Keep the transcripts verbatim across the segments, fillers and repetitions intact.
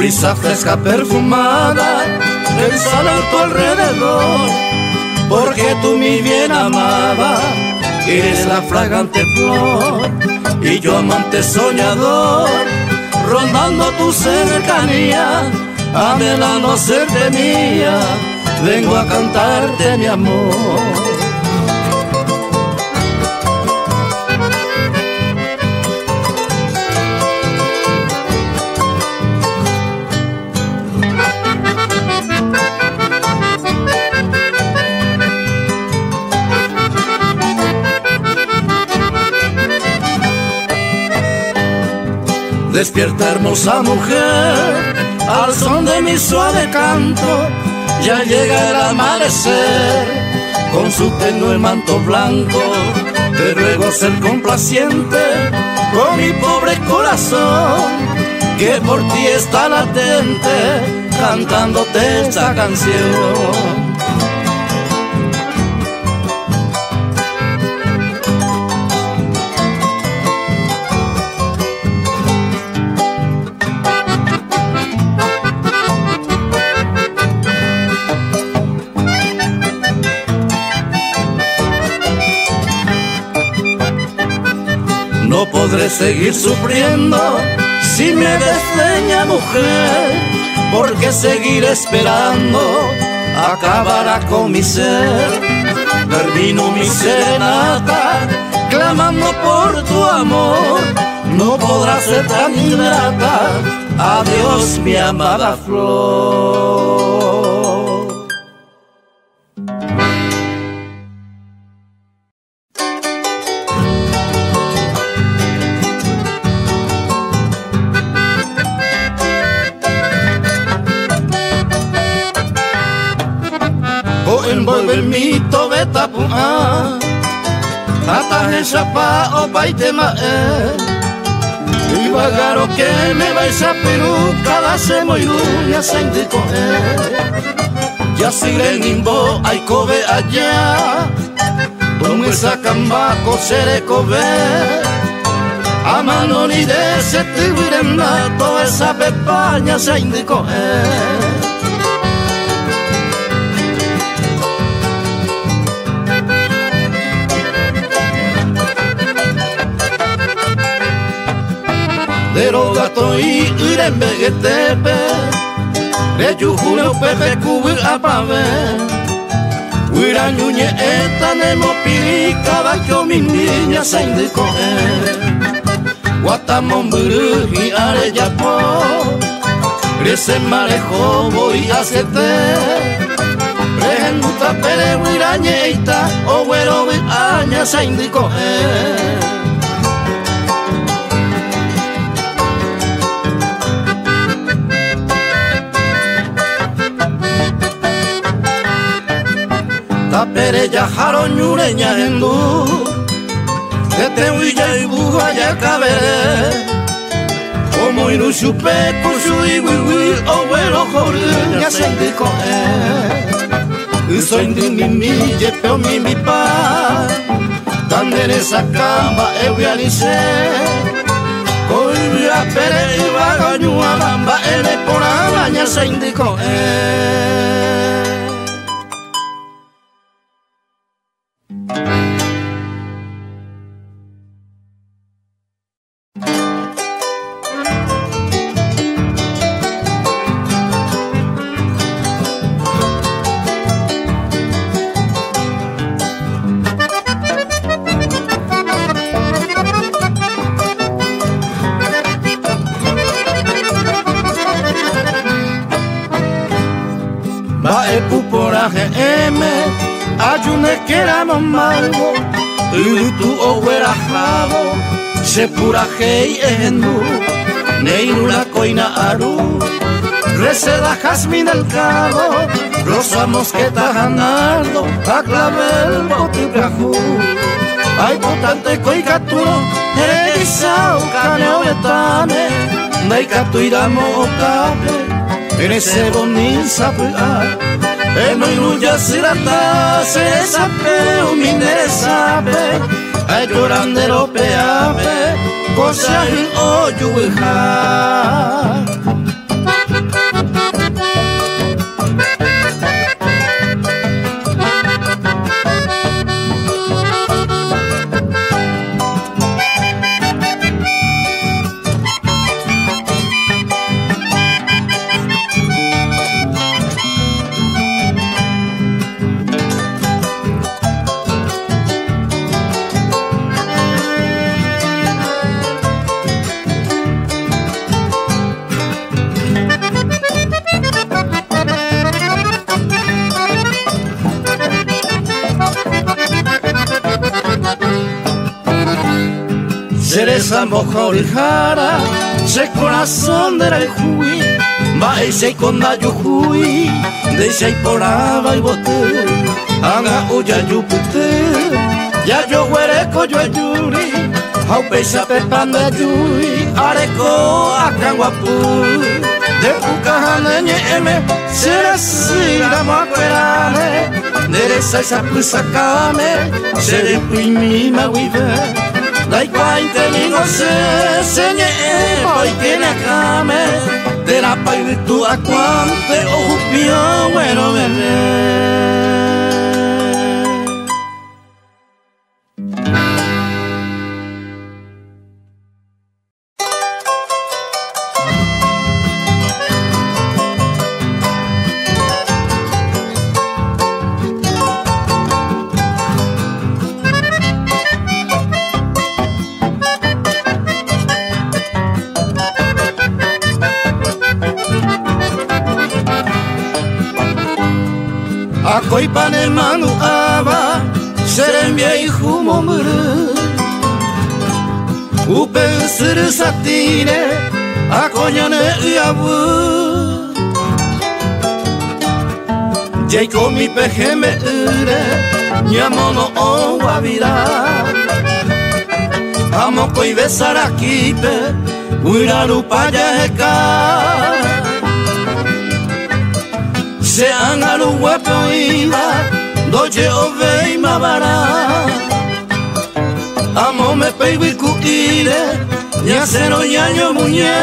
brisa fresca perfumada del sol a tu alrededor, porque tú mi bien amada eres la fragante flor, y yo amante soñador rondando tu cercanía, anhelando serte mía, vengo a cantarte mi amor. Despierta hermosa mujer, al son de mi suave canto, ya llega el amanecer, con su tenue manto blanco, te ruego ser complaciente con mi pobre corazón, que por ti está latente, cantándote esta canción. No podré seguir sufriendo si me desdeña mujer, porque seguir esperando acabará con mi ser. Termino mi serenata clamando por tu amor, no podrás ser tan ingrata, adiós mi amada flor. Envolve el mito beta pua, tata el chapa o paitema eh. Y bagaro que me vais a Perú, cada se moiruña se indicó eh. Ya sigue nimbo hay cobe allá, como esa cambaco seré cobe. A mano ni de ese tiburena, toda esa pepaña se indicó eh. De los gatos y irem vegetepe, de yujuno pepe cubi apave, huira ñuñe eta nemo piri, cada que mi niña se indicó eh. Guatamón buru y areyapo, crece marejo voy a sete, prejenduta pere huira ñeita, o güero aña se indicó eh. Tapere ya jaro ñureña hendu, tete huilla y buja ya cabere, como iru chupe kusu y wiwi o bueno joruña se indicó eh. Soy de mi mi yepeo mi mi pa, tan en esa camba evianice, coi a pere y vaga ñuabamba ele por araña se indicó eh. M, ayune que éramos malvo, y tu oguera jabo, se pura hei endu, neinu la coina aru, reseda jazmín del cabo, rosa mosqueta ganardo, a clavel botibrajú, ay potante coicaturo, erisao caneo betane, naikatu iramo okabe, erese bonin sapua. Eno iluya sirata se sabe o minere sabe, ay llorandero peabe, cosa in oyuja. Cereza mojorijara, se corazón de la juy, va y se conda yujuy, de se poraba y bote, anga uya yupute, ya yo huereco yo ayuri, au pesa pepanda yuy, areco akanguapu, de ucajane ñeme, cereza moacuerane, dereza esa pusacame, sere puimi mawive. Dai quainte mi no se señe poi che ne came de la pai tu a quante o pio bueno bebé. Akoi pane manu ava, serembia y humomuru. Upe suru satine, akonyane uyabu. Jaiko mi pejeme ure, nyamono o wabira. Amo koi besara kipe, uiraru paya heka. Se angaru huepo iba, doje ove mabara. Amo me peigo y cuire, ya cero ñaño muña.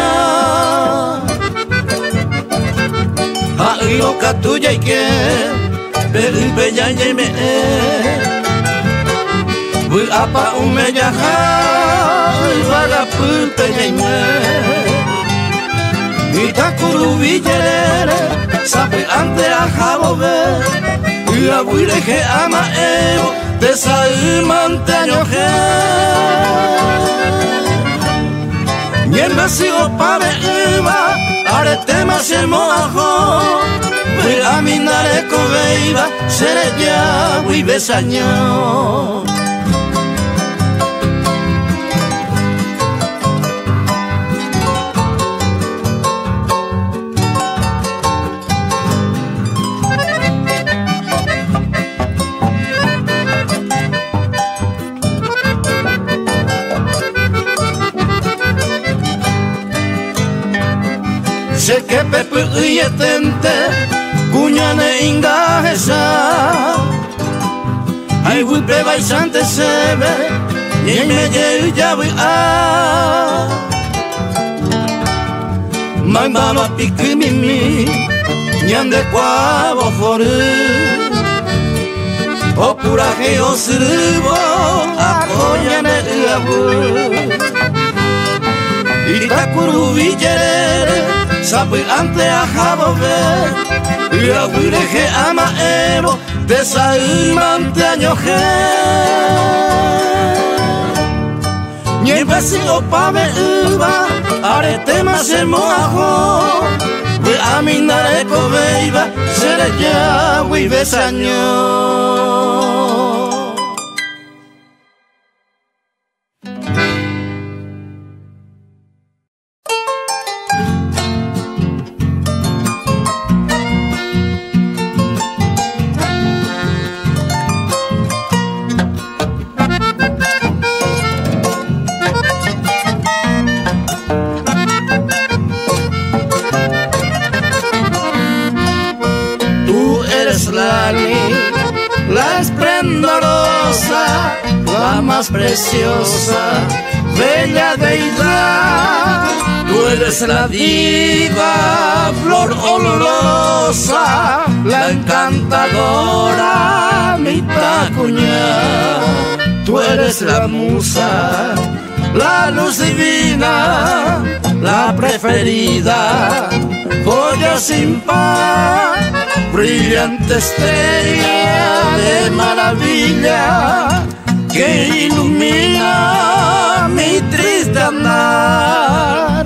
A ilo catuya y que, peripe ya me. Voy a pa un mellaja, y vaga pulte ya me. Itakuru villerere, sabe ante a jabobe, y a buireje ama evo, de sai manteño je. Niembe sigo pave iba, arete más el moajo, voy a minare coveiva, seré ya, voy besaño. Se que pepe y etente, cuñane ingajesa. Ay, voy prebaisante se ve, y me llevo ya voy a. Mambano pique mimi, ñande cuavo foru. O puraje o sirvo, a coñane abu. Itakuru villerere, sabe ante a jabobe, y a buireje ama evo, de sai manteño je. Niembe sigo pave uva, arete más el moajo, voy a minare coveiva, seré ya, voy besaño. La esplendorosa, la más preciosa, bella deidad. Tú eres la diva, flor olorosa, la encantadora, mi tacuña. Tú eres la musa, la luz divina, la preferida, joya sin par, brillante estrella de maravilla que ilumina mi triste andar.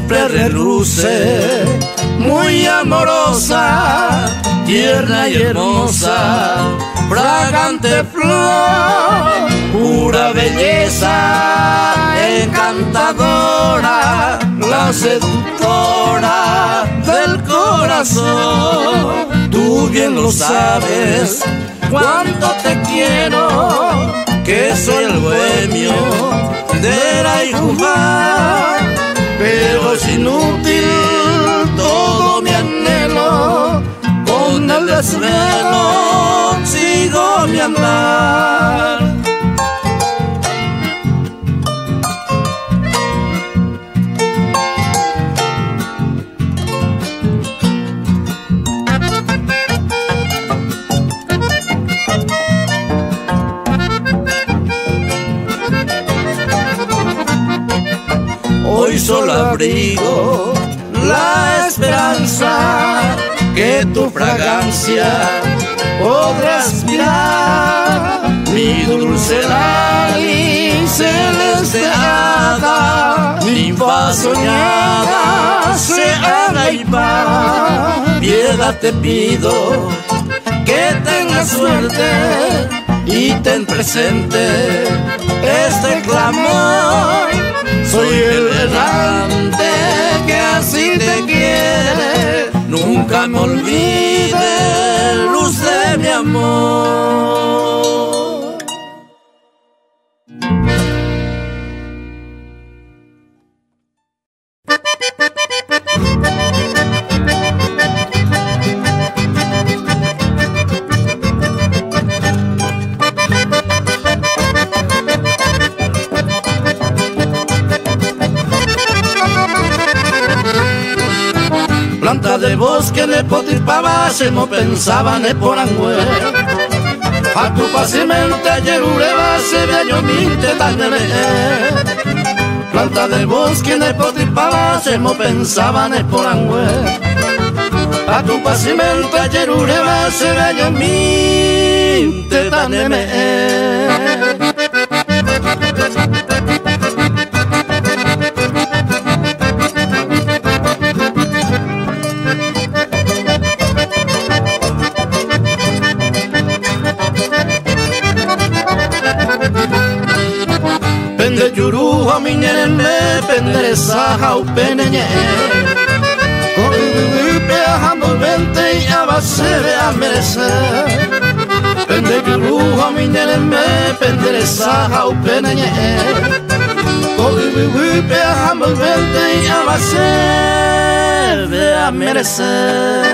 siempre reluce, muy amorosa, tierna y hermosa, fragante flor, pura belleza, encantadora, la seductora del corazón. Tú bien lo sabes, cuánto te quiero, que soy el bohemio de la Ijumá, pero es inútil todo mi anhelo, con el desvelo sigo mi andar. Hoy solo abrigo la esperanza que tu fragancia podrá aspirar, mi dulce Lali, celeste hada, ninfa soñada, seana y paz. Piedad te pido, que tengas suerte y ten presente este clamor. Soy el errante que así te quiere, nunca me olvide, luz de mi amor. Planta de bosque ne potripaba, se mo pensaba ne porangüe. A tu pacimente yerureba se ve yo minte tan de Planta de bosque ne potripaba, se mo pensaba ne porangüe. A tu pacimente yerureba se ve yo minte tan de Pende yuru a miñereme, pendere saja u peneñe. Con el pe a envolvente y a base de a merecer. Pende yuru a miñereme, pendere saja u peneñe. Con el pe a envolvente y a base de a merecer.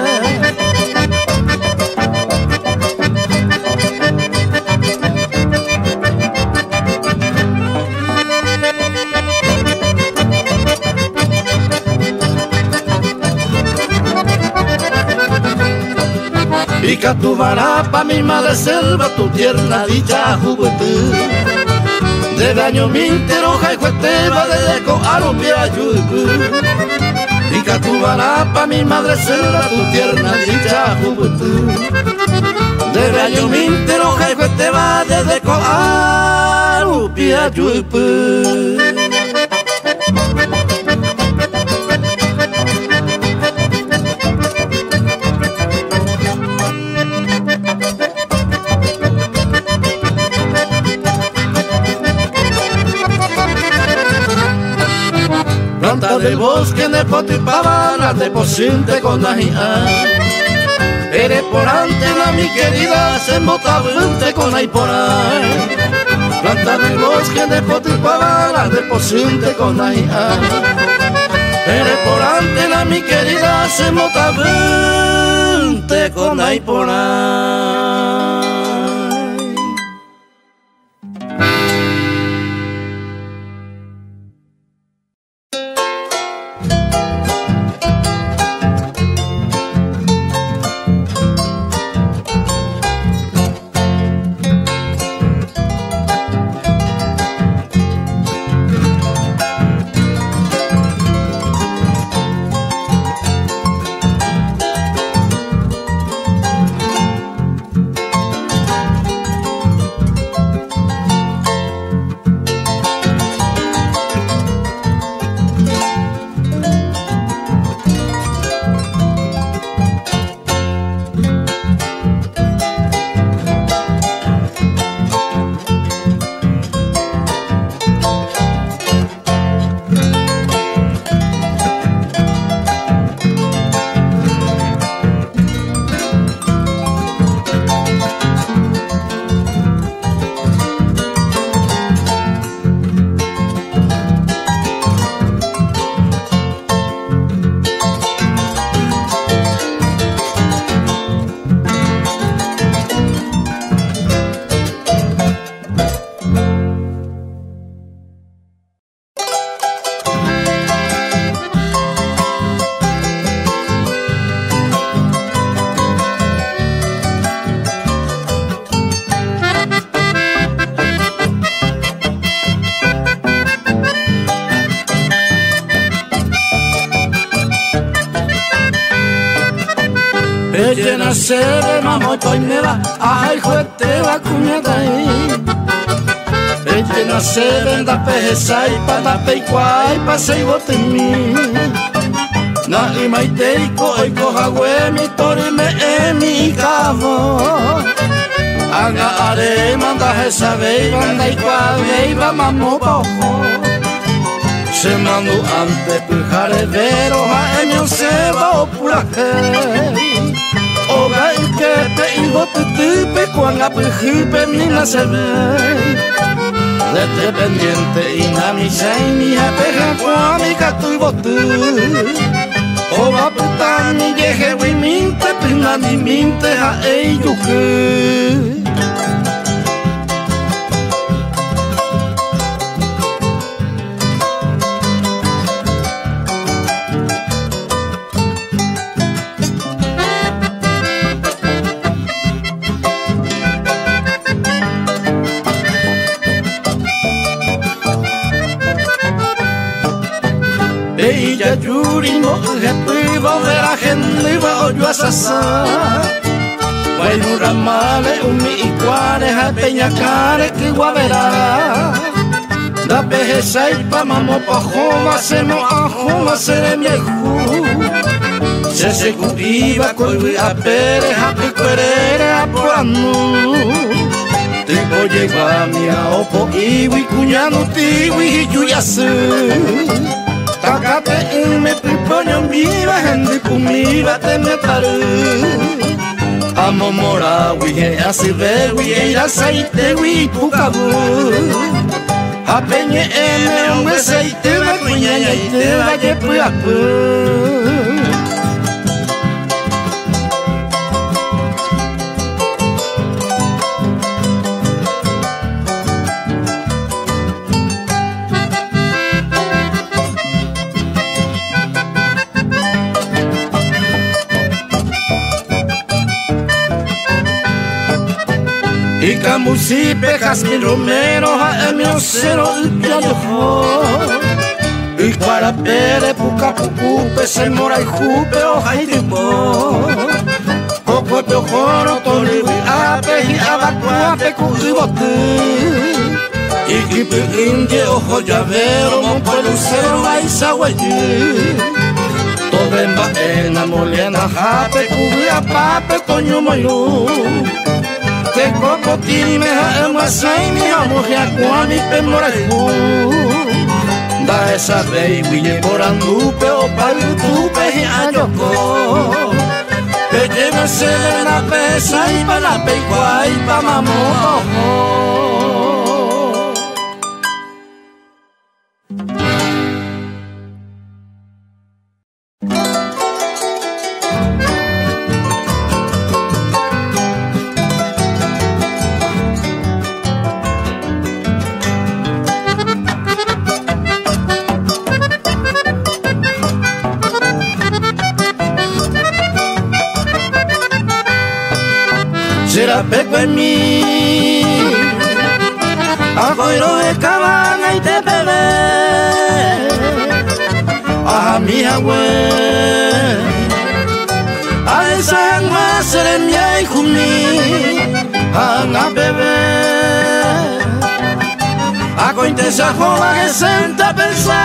Y que tu varapa, mi madre selva, tu tierna dicha juventud. De daño mi interoja y cueteva de deco a los piayucu. Y que tu varapa, mi madre selva, tu tierna dicha juventud. De daño mi interoja y cueteva de deco a los piayucu. Planta del bosque de Potipavana, de Pocinte con la Jia. Eres por antena, mi querida, se motabente con Aiporá. Planta del bosque de Potipavana, de Pocinte con la Jia. Eres por antena, mi querida, se motabente con Aiporá. llena se ve mamo toinera, ay juete va cuñada ahí. Llena se venda pejesa y para peikuai pasei bote mi. Na imaiteiko eiko hague mi tori me emi kavo. Aga are manda hesa vei banda ikua vei va mamo pojo. Se mando ante pujare vero ha emio sebo puraje. Oga ikepe ibote tipe kuanga pujipe mina se vei. Dete pendiente y na mi sei mi apeja kwa mi katu botu. Oba puta mi yeje wi minte pina mi minte ha ei yuke. Ella yuri no hepi volver a gente va oyo asasa. Bueno ramale umi iguale ha peña care que guavera. Da pejesa y pa mamo pa joma se mo a joma se de viejo. Se se cuiva coi a pere ha piquere a puanu. Tipo llegua mi a opo iwi cuñano tiwi yuyasu. Takate me piponyo viva gente kumiva te metaru. Amo mora wihe asive wihe irasaite wi pukabu. Apenye eme onwe seite va kunya yaite va je puapu. Y camusi pejas mi romero a emio cero y alojo. Y para pere puca pucupe se mora y jupe hoja y tipo. Poco pe ojoro tori ape y abacuape cuibote. Y kipe indie ojo llavero monpo lucero a isahuayi. Todo en baena moliena jape cubia pape toño mayo. Te coco tiri me ha emasai mi amo ya kwami pe moraiku. Da esa baby ye porandupe o palutupe hi ayoko. Pe llena se na pesa y pa la pe kwai pa mamo. Será peco en mí, agoiro de cabana y te bebé, a mi abue, a esa agua seré mi hijo mi, a la bebé, a cointesa joven que senta pensar,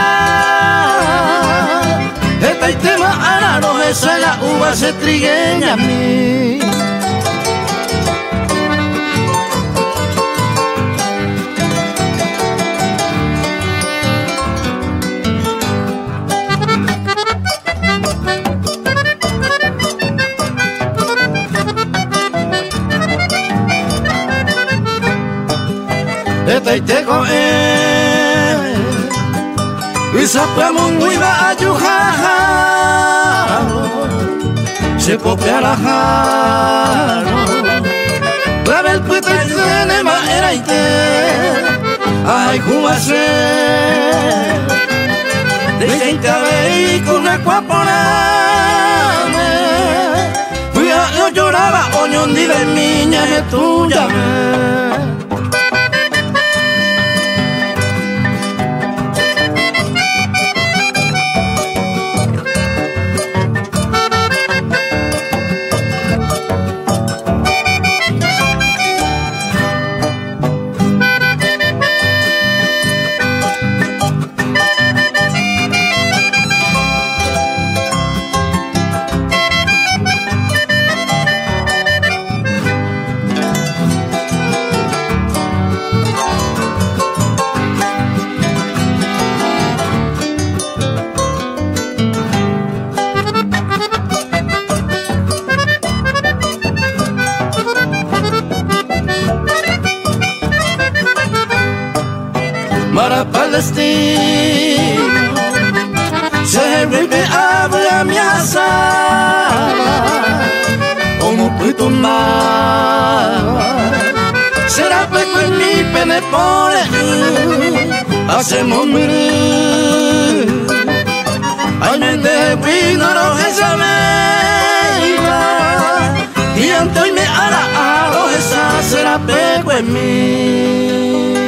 esta y tema araro esa la uva se trigueña a mí. Esta y te coe y sapamos muy va a yujar se copia la jaro clave el puente y tiene madera y te ay como hacer dejen que ver con la cuaporame fui a yo lloraba oño ni de niña es tuya destino. Se me abre a mi asada como puto mar. Será peco en mi pene por hacemos morir. Ay, me debí no lo saber. Y antes hoy me hará a lo esa será peco en mí.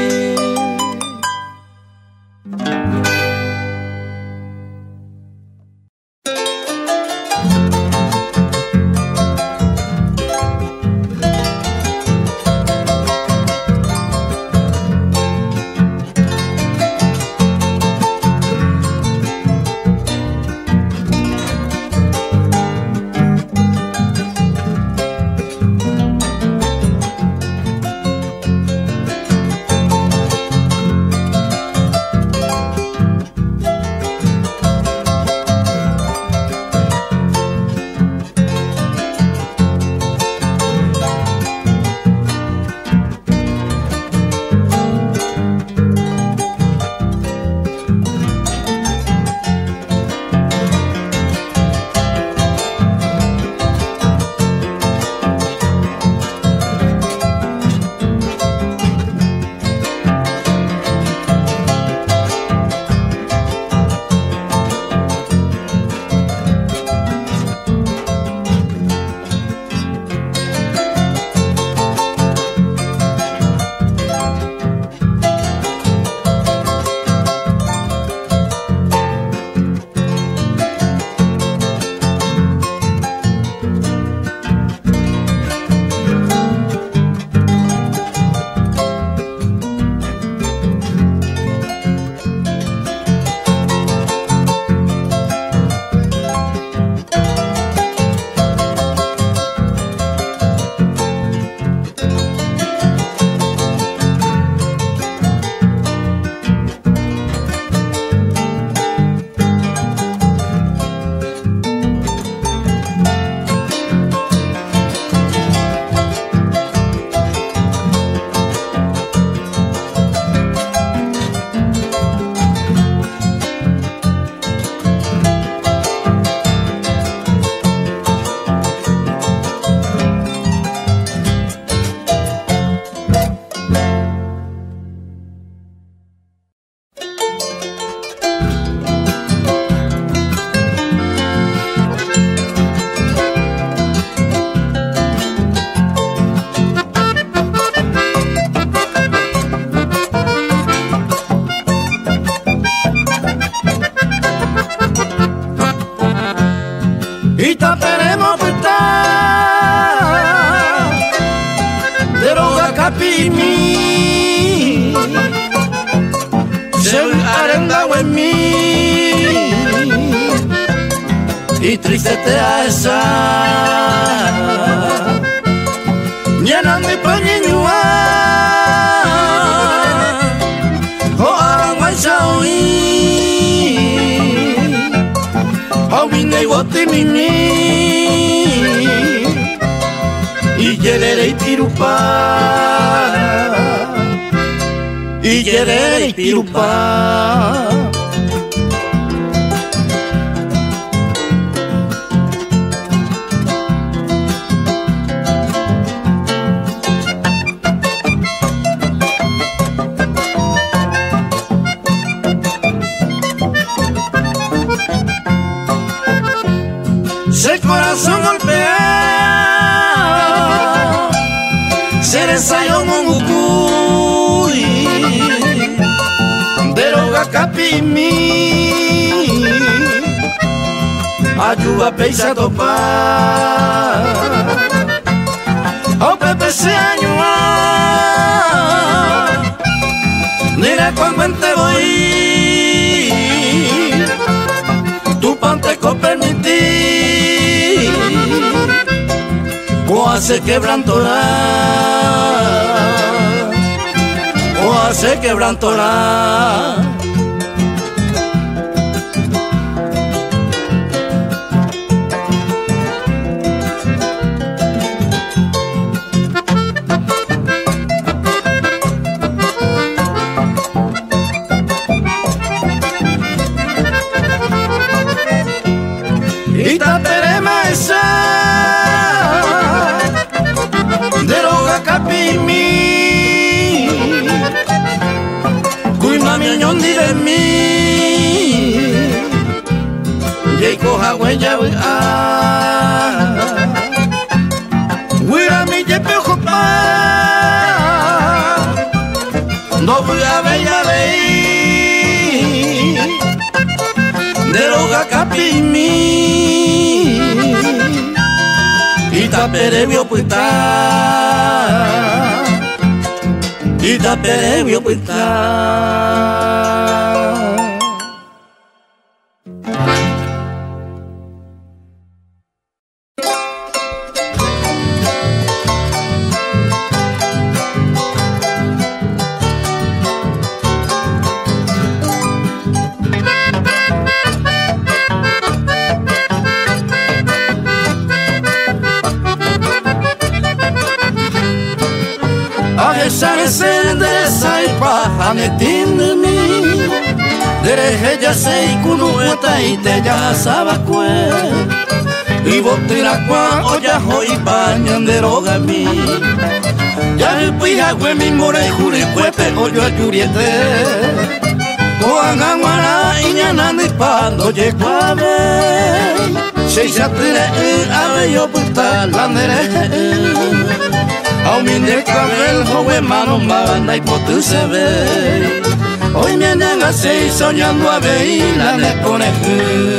Y triste te esa llenan de pañeñua o aranguachaui o vine y bote mimi y yerere y tirupa y yerere y tirupa. El corazón golpea, se desayó mongucuy, deroga capimi, ayuda peisa topa, o pepe se añua, mira cuando te voy, tu pan te permití. O hace quebrantora, o hace quebrantora. la huella ah huira mi jefe jopa no voy a ver ya ve deroga capimi y taperevio puta y taperevio puta. Saresen deresa ipa anetindmi dereje ya sei kunueta ite ya sabakue y botira kwa oya hoi pañan deroga mi ya pija kwe mi more juri kwepe oyo ayuriete koangangwana iñana ni pando ye kwave seisatire ave yo puta landere Auminde cabel joven mano manda y potu se ve. Hoy me andan así soñando a ver la de conejo.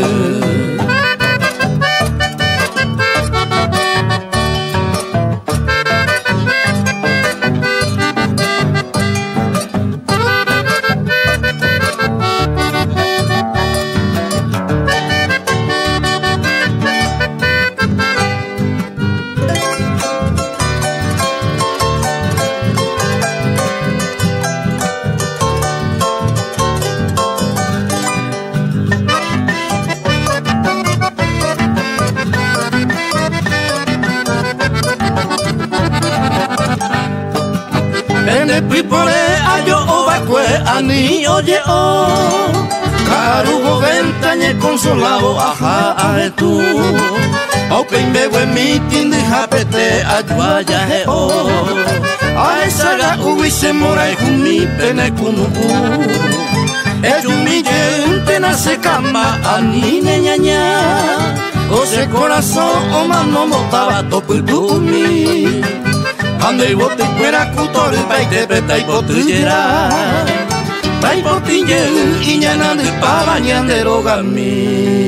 Pipore ayo ovacue ani oye o Carugo ventañe consolado aja aje tu Open bebe mitin de japete ayuaya he o Ae saga uwise morai humi pene kunu Eyumi gente nace kamba ani neñaña Ose corazón o mano motaba toputumi Ande bote fuera cutor baite beta y botillera Tai botinje iñana de pa bañan de rogami